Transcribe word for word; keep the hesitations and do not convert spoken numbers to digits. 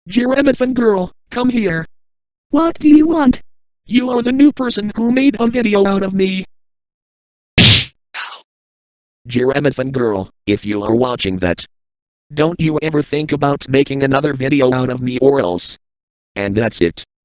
Jeremiah girl, come here. What do you want? You are the new person who made a video out of me. Jeremiah girl, if you are watching that, don't you ever think about making another video out of me or else. And that's it.